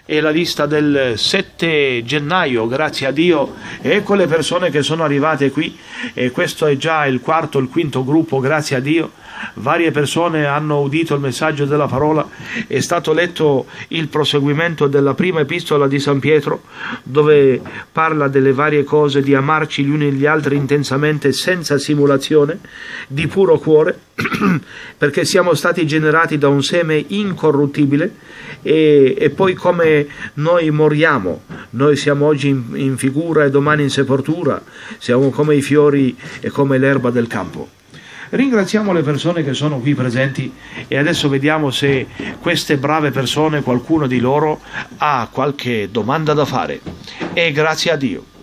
è la lista del 7 gennaio, grazie a Dio. Ecco le persone che sono arrivate qui, e questo è già il quarto, il quinto gruppo, grazie a Dio. Varie persone hanno udito il messaggio della parola, è stato letto il proseguimento della prima epistola di San Pietro, dove parla delle varie cose, di amarci gli uni gli altri intensamente, senza simulazione, di puro cuore, perché siamo stati generati da un seme incorruttibile, e poi come noi moriamo, noi siamo oggi in figura e domani in sepoltura, siamo come i fiori e come l'erba del campo. Ringraziamo le persone che sono qui presenti, e adesso vediamo se queste brave persone, qualcuno di loro, ha qualche domanda da fare, e grazie a Dio.